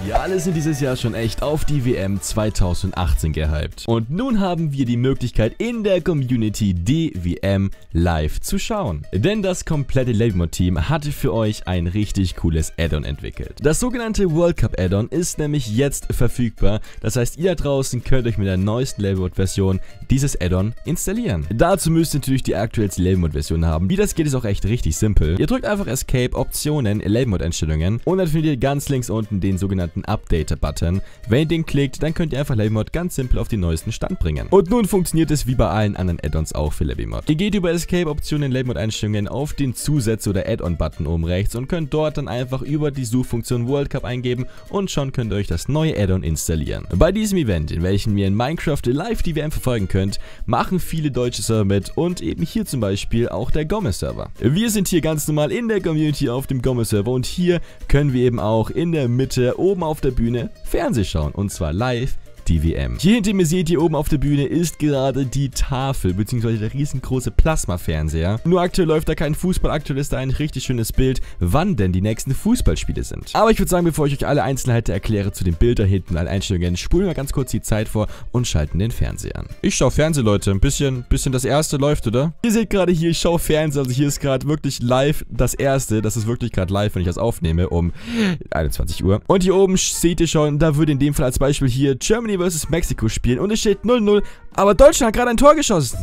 Ja, alle sind dieses Jahr schon echt auf die WM 2018 gehypt. Und nun haben wir die Möglichkeit, in der Community die WM live zu schauen. Denn das komplette Labelmod-Team hatte für euch ein richtig cooles Add-on entwickelt. Das sogenannte World Cup Add-on ist nämlich jetzt verfügbar. Das heißt, ihr da draußen könnt euch mit der neuesten Labelmod-Version dieses Add-on installieren. Dazu müsst ihr natürlich die aktuellste Labelmod-Version haben. Wie das geht, ist auch echt richtig simpel. Ihr drückt einfach Escape, Optionen, Labelmod-Einstellungen und dann findet ihr ganz links unten den sogenannten Update-Button. Wenn ihr den klickt, dann könnt ihr einfach Labelmod ganz simpel auf den neuesten Stand bringen. Und nun funktioniert es wie bei allen anderen Add-ons auch für Labelmod. Ihr geht über Escape, Optionen, Labelmod-Einstellungen auf den Zusätze- oder Add-on-Button oben rechts und könnt dort dann einfach über die Suchfunktion World Cup eingeben und schon könnt ihr euch das neue Add-on installieren. Bei diesem Event, in welchem ihr in Minecraft live die WM verfolgen könnt, machen viele deutsche Server mit und eben hier zum Beispiel auch der Gommes-Server. Wir sind hier ganz normal in der Community auf dem Gommes-Server und hier können wir eben auch in der Mitte oben auf der Bühne Fernsehen schauen und zwar live die WM. Hier hinter mir seht ihr oben auf der Bühne ist gerade die Tafel bzw. der riesengroße Plasma-Fernseher. Nur aktuell läuft da kein Fußball, aktuell ist da ein richtig schönes Bild, wann denn die nächsten Fußballspiele sind. Aber ich würde sagen, bevor ich euch alle Einzelheiten erkläre zu den Bildern hinten und allen Einstellungen, spulen wir ganz kurz die Zeit vor und schalten den Fernseher an. Ich schaue Fernsehen, Leute. Ein bisschen das erste läuft, oder? Ihr seht gerade hier, ich schaue Fernsehen, also hier ist gerade wirklich live das erste. Das ist wirklich gerade live, wenn ich das aufnehme, um 21 Uhr. Und hier oben seht ihr schon, da würde in dem Fall als Beispiel hier Germany vs. Mexiko spielen und es steht 0-0, aber Deutschland hat gerade ein Tor geschossen.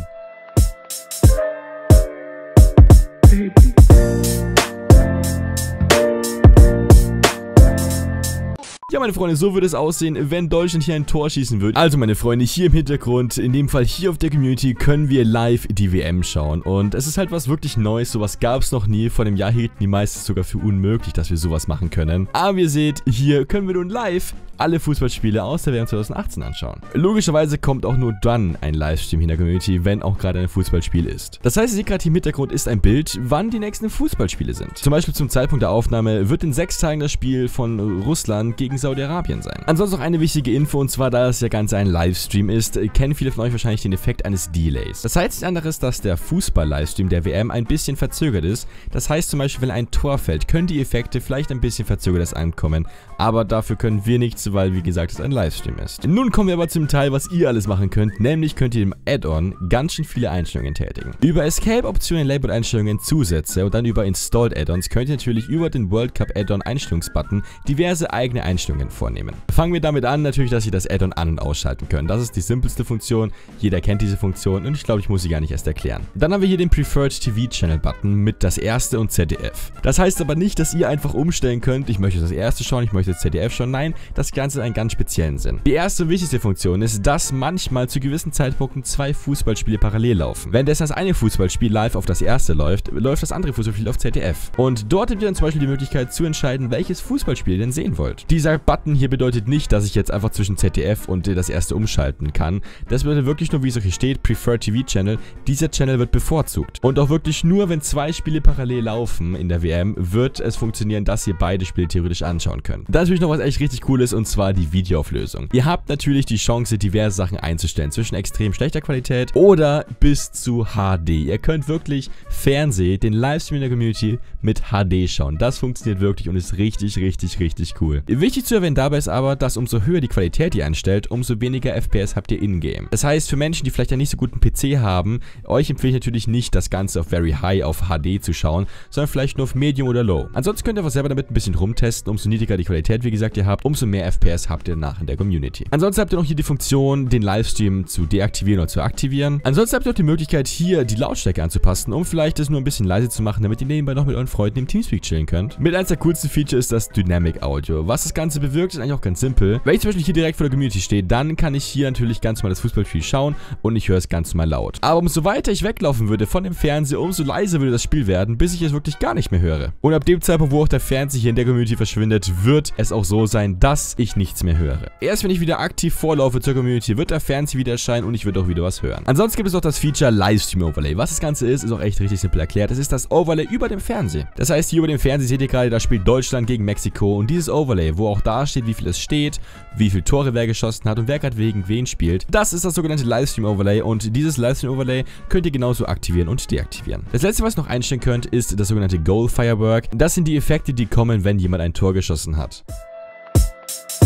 Ja, meine Freunde, so würde es aussehen, wenn Deutschland hier ein Tor schießen würde. Also, meine Freunde, hier im Hintergrund, in dem Fall hier auf der Community, können wir live die WM schauen. Und es ist halt was wirklich Neues, sowas gab es noch nie. Vor einem Jahr hielten die meisten sogar für unmöglich, dass wir sowas machen können. Aber ihr seht, hier können wir nun live alle Fußballspiele aus der WM 2018 anschauen. Logischerweise kommt auch nur dann ein Livestream in der Community, wenn auch gerade ein Fußballspiel ist. Das heißt, ihr seht gerade hier im Hintergrund ist ein Bild, wann die nächsten Fußballspiele sind. Zum Beispiel zum Zeitpunkt der Aufnahme wird in 6 Tagen das Spiel von Russland gegen Saudi-Arabien sein. Ansonsten noch eine wichtige Info, und zwar, da das ja Ganze ein Livestream ist, kennen viele von euch wahrscheinlich den Effekt eines Delays. Das heißt nichts anderes, dass der Fußball-Livestream der WM ein bisschen verzögert ist. Das heißt zum Beispiel, wenn ein Tor fällt, können die Effekte vielleicht ein bisschen verzögert ankommen, aber dafür können wir nichts, weil, wie gesagt, es ein Livestream ist. Nun kommen wir aber zum Teil, was ihr alles machen könnt, nämlich könnt ihr im Add-on ganz schön viele Einstellungen tätigen. Über Escape, Optionen, Label-Einstellungen, Zusätze und dann über Installed Add-ons könnt ihr natürlich über den World Cup Add-on Einstellungsbutton diverse eigene Einstellungen vornehmen. Fangen wir damit an, natürlich, dass ihr das Add-on an- und ausschalten könnt. Das ist die simpelste Funktion, jeder kennt diese Funktion und ich glaube, ich muss sie gar nicht erst erklären. Dann haben wir hier den Preferred TV Channel Button mit das erste und ZDF. Das heißt aber nicht, dass ihr einfach umstellen könnt, ich möchte das erste schauen, ich möchte das ZDF schauen. Nein, das Ganze hat einen ganz speziellen Sinn. Die erste und wichtigste Funktion ist, dass manchmal zu gewissen Zeitpunkten 2 Fußballspiele parallel laufen. Wenn das eine Fußballspiel live auf das erste läuft, läuft das andere Fußballspiel auf ZDF. Und dort habt ihr dann zum Beispiel die Möglichkeit zu entscheiden, welches Fußballspiel ihr denn sehen wollt. Dieser Button hier bedeutet nicht, dass ich jetzt einfach zwischen ZDF und das erste umschalten kann. Das bedeutet wirklich nur, wie es hier steht, Preferred TV Channel. Dieser Channel wird bevorzugt. Und auch wirklich nur, wenn 2 Spiele parallel laufen in der WM, wird es funktionieren, dass ihr beide Spiele theoretisch anschauen könnt. Da ist natürlich noch was echt richtig Cooles, und zwar die Videoauflösung. Ihr habt natürlich die Chance, diverse Sachen einzustellen, zwischen extrem schlechter Qualität oder bis zu HD. Ihr könnt wirklich Fernsehen, den Livestream in der Community mit HD schauen. Das funktioniert wirklich und ist richtig cool. Wichtig zu erwähnen dabei ist aber, dass umso höher die Qualität ihr einstellt, umso weniger FPS habt ihr in-game. Das heißt, für Menschen, die vielleicht einen nicht so guten PC haben, euch empfehle ich natürlich nicht, das Ganze auf Very High, auf HD zu schauen, sondern vielleicht nur auf Medium oder Low. Ansonsten könnt ihr einfach selber damit ein bisschen rumtesten. Umso niedriger die Qualität, wie gesagt, ihr habt, umso mehr FPS habt ihr danach in der Community. Ansonsten habt ihr noch hier die Funktion, den Livestream zu deaktivieren oder zu aktivieren. Ansonsten habt ihr auch die Möglichkeit, hier die Lautstärke anzupassen, um vielleicht das nur ein bisschen leise zu machen, damit ihr nebenbei noch mit euren Freunden im Teamspeak chillen könnt. Mit eins der coolsten Features ist das Dynamic Audio. Was das Ganze bewirkt, ist eigentlich auch ganz simpel. Wenn ich zum Beispiel hier direkt vor der Community stehe, dann kann ich hier natürlich ganz normal das Fußballspiel schauen und ich höre es ganz normal laut. Aber umso weiter ich weglaufen würde von dem Fernseher, umso leiser würde das Spiel werden, bis ich es wirklich gar nicht mehr höre. Und ab dem Zeitpunkt, wo auch der Fernseher hier in der Community verschwindet, wird es auch so sein, dass ich nichts mehr höre. Erst wenn ich wieder aktiv vorlaufe zur Community, wird der Fernseher wieder erscheinen und ich würde auch wieder was hören. Ansonsten gibt es auch das Feature Livestream Overlay. Was das Ganze ist auch echt richtig simpel erklärt. Es ist das Overlay über dem Fernseher. Das heißt, hier über dem Fernseher seht ihr gerade, da spielt Deutschland gegen Mexiko und dieses Overlay, wo auch da steht, wie viel es steht, wie viele Tore wer geschossen hat und wer gerade wegen wen spielt, das ist das sogenannte Livestream Overlay und dieses Livestream Overlay könnt ihr genauso aktivieren und deaktivieren. Das letzte, was ihr noch einstellen könnt, ist das sogenannte Goal Firework. Das sind die Effekte, die kommen, wenn jemand ein Tor geschossen hat.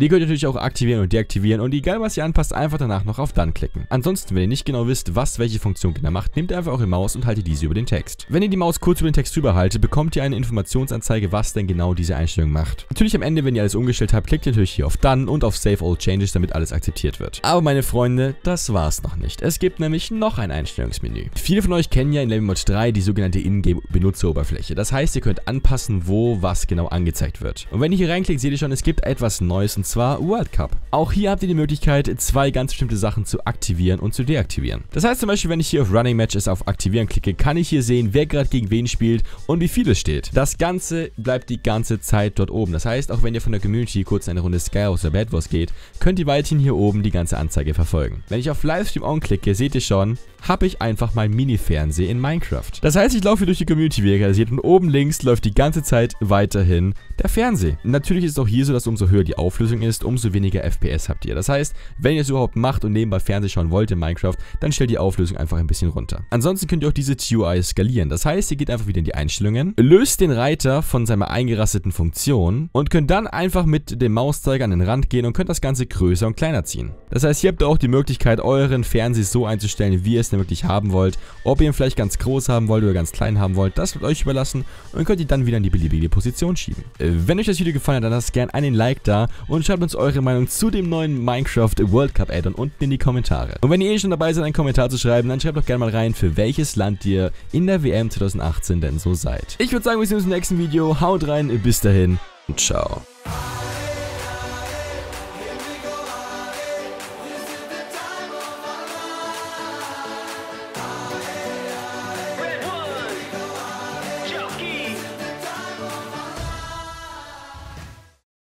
Die könnt ihr natürlich auch aktivieren und deaktivieren und egal was ihr anpasst, einfach danach noch auf Done klicken. Ansonsten, wenn ihr nicht genau wisst, was welche Funktion genau macht, nehmt ihr einfach eure Maus und haltet diese über den Text. Wenn ihr die Maus kurz über den Text drüber haltet, bekommt ihr eine Informationsanzeige, was denn genau diese Einstellung macht. Natürlich am Ende, wenn ihr alles umgestellt habt, klickt ihr natürlich hier auf Done und auf Save All Changes, damit alles akzeptiert wird. Aber meine Freunde, das war's noch nicht. Es gibt nämlich noch ein Einstellungsmenü. Viele von euch kennen ja in Level Mode 3 die sogenannte Ingame-Benutzeroberfläche. Das heißt, ihr könnt anpassen, wo was genau angezeigt wird. Und wenn ihr hier reinklickt, seht ihr schon, es gibt etwas Neues und zwar World Cup. Auch hier habt ihr die Möglichkeit, zwei ganz bestimmte Sachen zu aktivieren und zu deaktivieren. Das heißt zum Beispiel, wenn ich hier auf Running Matches auf Aktivieren klicke, kann ich hier sehen, wer gerade gegen wen spielt und wie viel es steht. Das Ganze bleibt die ganze Zeit dort oben. Das heißt, auch wenn ihr von der Community kurz eine Runde Skywars oder Bad Wars geht, könnt ihr weiterhin hier oben die ganze Anzeige verfolgen. Wenn ich auf Livestream On klicke, seht ihr schon, habe ich einfach mein Mini-Fernseher in Minecraft. Das heißt, ich laufe hier durch die Community, wie ihr gerade seht, und oben links läuft die ganze Zeit weiterhin der Fernseher. Natürlich ist es auch hier so, dass umso höher die Auflösung ist, umso weniger FPS habt ihr. Das heißt, wenn ihr es überhaupt macht und nebenbei Fernsehen schauen wollt in Minecraft, dann stellt die Auflösung einfach ein bisschen runter. Ansonsten könnt ihr auch diese TUI skalieren. Das heißt, ihr geht einfach wieder in die Einstellungen, löst den Reiter von seiner eingerasteten Funktion und könnt dann einfach mit dem Mauszeiger an den Rand gehen und könnt das Ganze größer und kleiner ziehen. Das heißt, hier habt ihr auch die Möglichkeit, euren Fernseher so einzustellen, wie ihr es denn wirklich haben wollt. Ob ihr ihn vielleicht ganz groß haben wollt oder ganz klein haben wollt, das wird euch überlassen und könnt ihr dann wieder in die beliebige Position schieben. Wenn euch das Video gefallen hat, dann lasst gerne einen Like da und schreibt uns eure Meinung zu dem neuen Minecraft World Cup Add-on unten in die Kommentare. Und wenn ihr schon dabei seid, einen Kommentar zu schreiben, dann schreibt doch gerne mal rein, für welches Land ihr in der WM 2018 denn so seid. Ich würde sagen, wir sehen uns im nächsten Video. Haut rein, bis dahin und ciao.